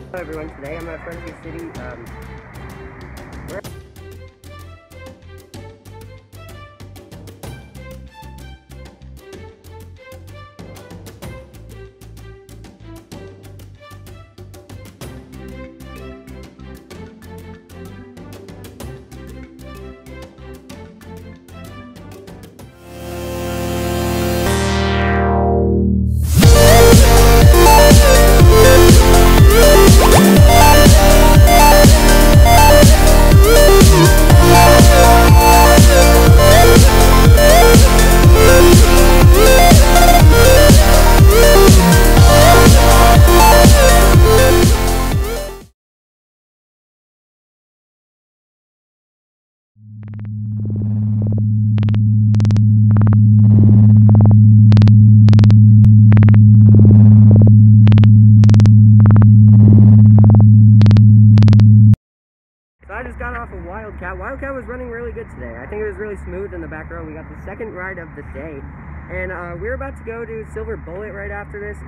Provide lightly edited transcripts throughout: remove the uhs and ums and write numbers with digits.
Hello everyone, today I'm at Renegade City. I just got off of Wildcat. Wildcat was running really good today. I think it was really smooth in the back row. We got the second ride of the day. And we're about to go to Silver Bullet right after this.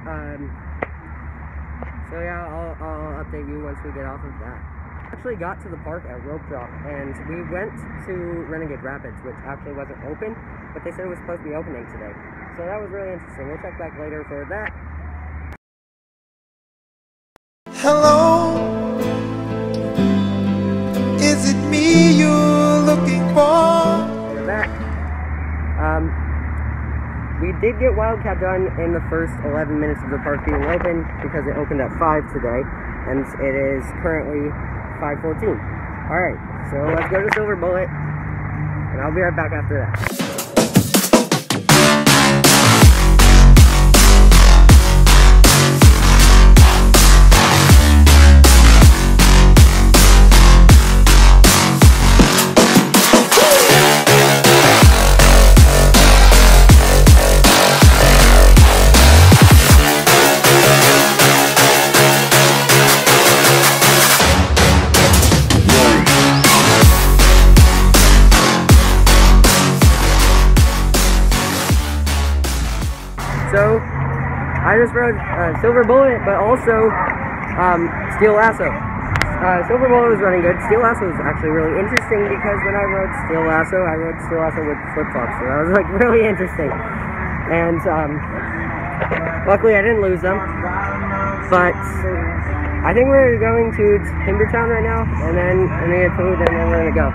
So yeah, I'll update you once we get off of that. Actually got to the park at Rope Drop, and we went to Renegade Rapids, which actually wasn't open, but they said it was supposed to be opening today. So that was really interesting. We'll check back later for that. Hello, is it me you're looking for? We're back. We did get Wildcat done in the first 11 minutes of the park being open because it opened at 5 today, and it is currently 5:14. Alright, so let's go to Silver Bullet, and I'll be right back after that. So, I just rode Silver Bullet, but also Steel Lasso. Silver Bullet was running good. Steel Lasso was actually really interesting because when I rode Steel Lasso with flip-flops, so that was like really interesting. And luckily I didn't lose them. But I think we're going to Timbertown right now, and then I'm gonna get food, and then we're gonna go.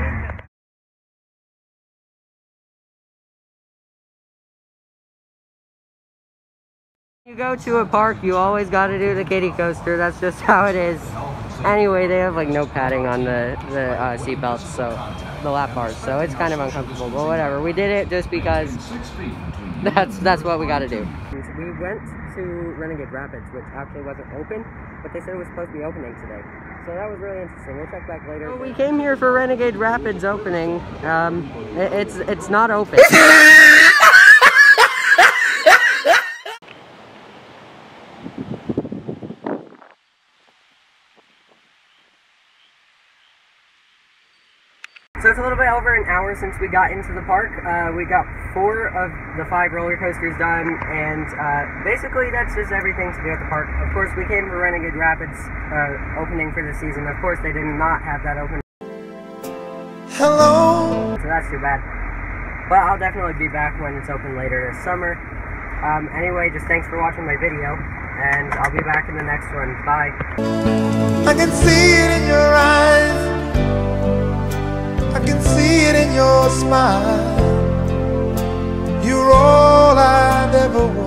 You go to a park, you always got to do the kiddie coaster. That's just how it is. Anyway, they have like no padding on the seat belts, so the lap bars, so it's kind of uncomfortable. But whatever, we did it just because that's what we got to do. We went to Renegade Rapids, which actually wasn't open, but they said it was supposed to be opening today. So that was really interesting. We'll check back later. So we came here for Renegade Rapids opening. It's not open. So it's a little bit over an hour since we got into the park. We got 4 of the 5 roller coasters done, and basically that's just everything to do at the park. Of course, we came for Renegade Rapids opening for the season. Of course, they did not have that open. Hello. So that's too bad. But I'll definitely be back when it's open later this summer. Anyway, just thanks for watching my video, and I'll be back in the next one. Bye. I can see it in your eyes. I can see it in your smile. You're all I'd ever want.